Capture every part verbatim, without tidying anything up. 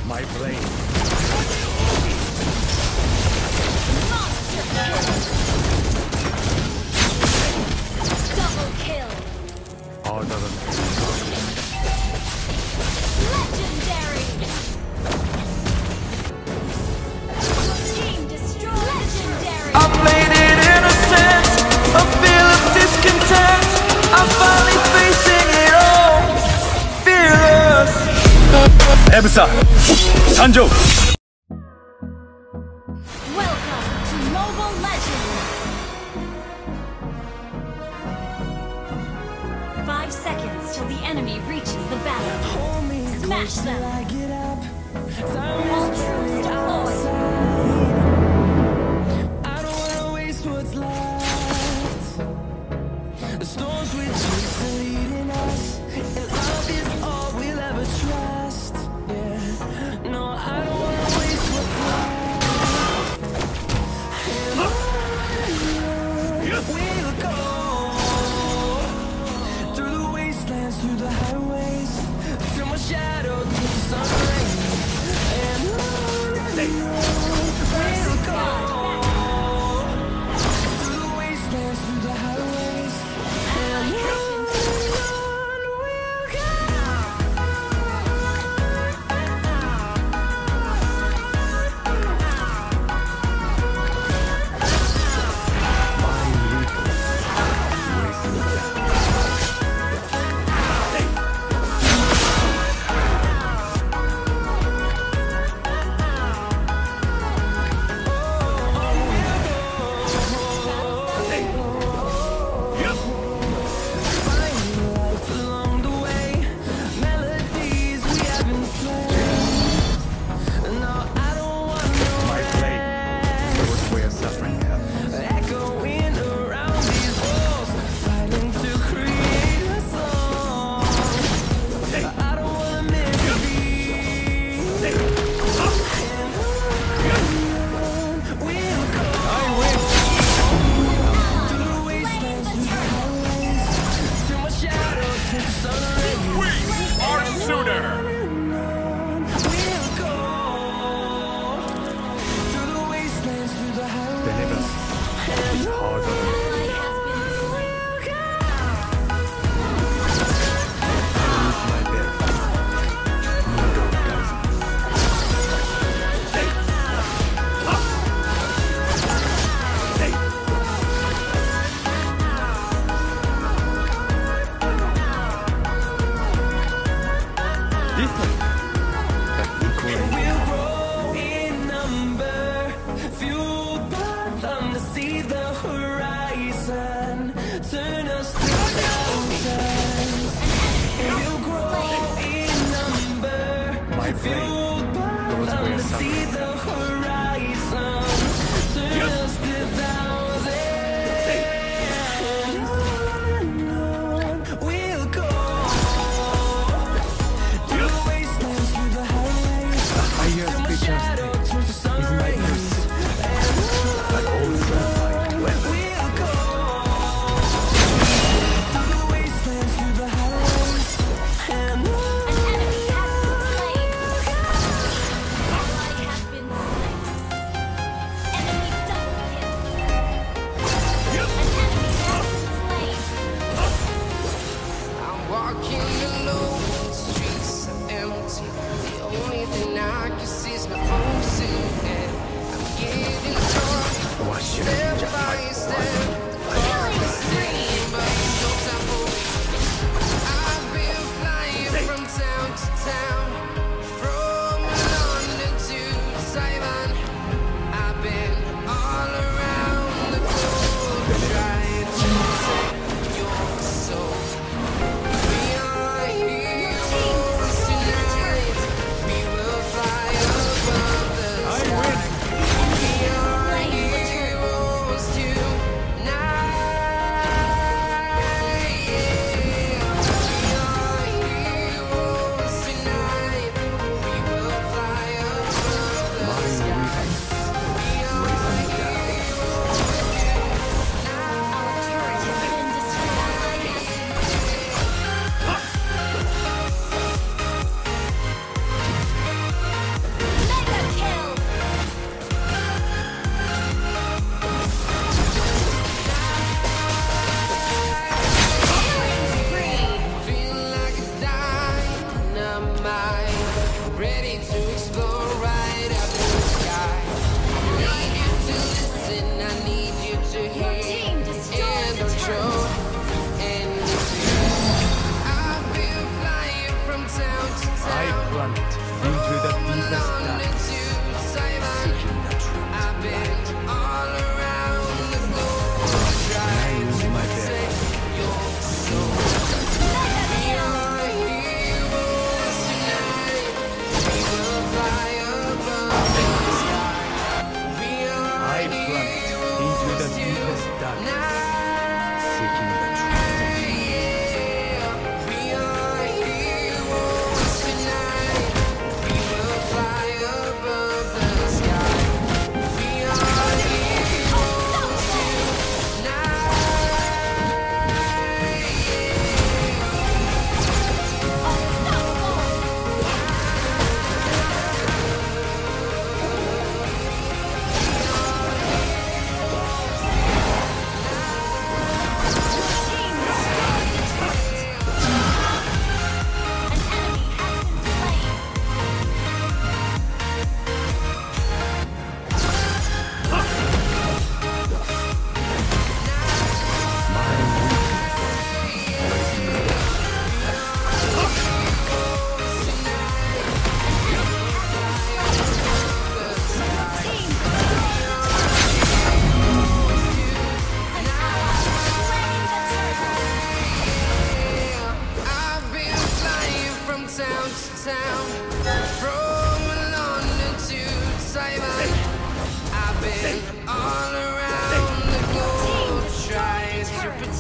My blade. Monster kill. Double kill. Harder than Legendary. Team destroyed. Legendary. I played it innocent, a feel of discontent. I'm finally facing it all, fearless. Hayabusa, Sanjo. Welcome to Mobile Legends. Five seconds till the enemy reaches the battle. Smash them. All troops deployed. I don't wanna waste what's left. The storms we chase are leading us, and love is all we'll ever trust. Yeah, no, I don't wanna waste what's left. And on we'll go, through the wastelands, through the highways, till my shadow turns to sun rays. And on we'll go, through the wastelands, through the highways, and on we'll go. Fire.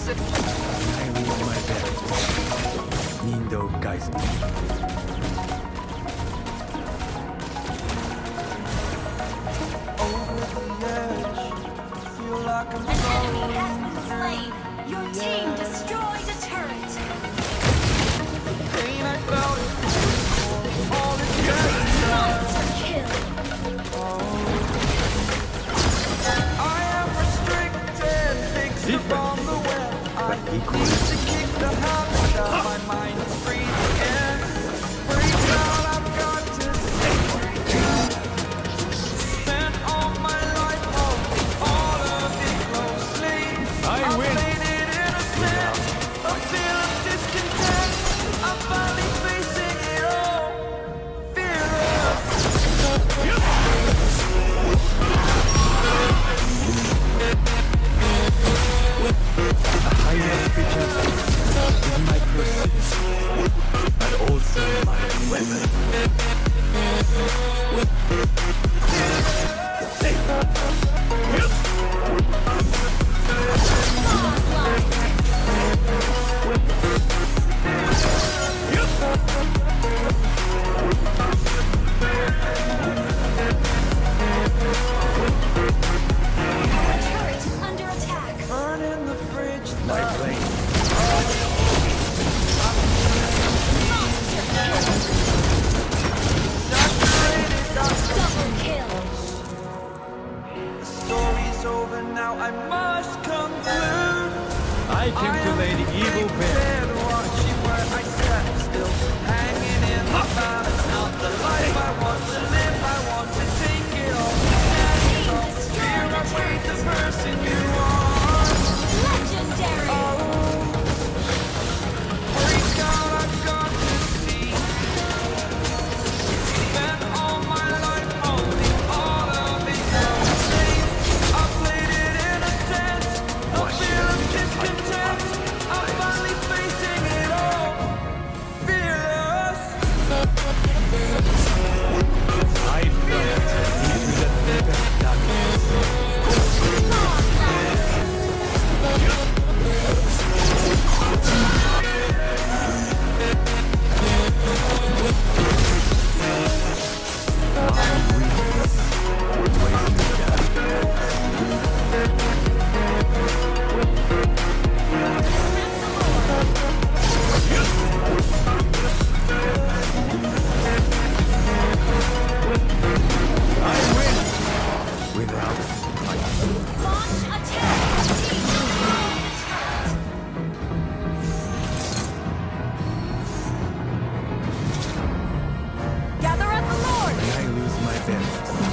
lose my bet. Nindo guys. An enemy has been slain. Your team destroyed a turret. Pain I felt all the Monster kill. I am restricted, things from the web. I need to kick the habit out. My mind is free again. Break out, I've got to spend all my life holding all of it closely. I win. Played it innocent, a feel of discontent. I'm finally facing it all. Fearless. The highest creature is my pursuit, but also my weapon. Turret is under attack. Burning the fridge. My blade. Double kill. The story's over now. I must conclude. I came to Lady Evil Bear. Watching where I stand still, hanging in the balance. Not the life I want to live. I want to take it all. Team destroyed a turret. The person you are. Legendary. Break out, I've got to see. Spent all my life holding all of it closely. I played it innocent, a feel of discontent. I'm finally facing it all. Fearless. I plunged into the deepest darkness. I win without fighting. Launch attack. Team destroyed a turret. Gather at the Lord. I lose my bet.